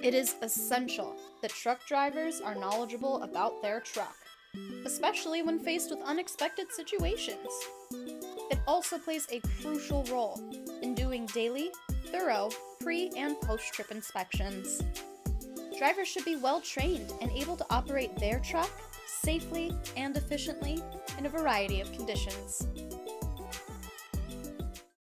It is essential that truck drivers are knowledgeable about their truck, especially when faced with unexpected situations. It also plays a crucial role in doing daily, thorough pre- and post-trip inspections. Drivers should be well trained and able to operate their truck safely and efficiently in a variety of conditions.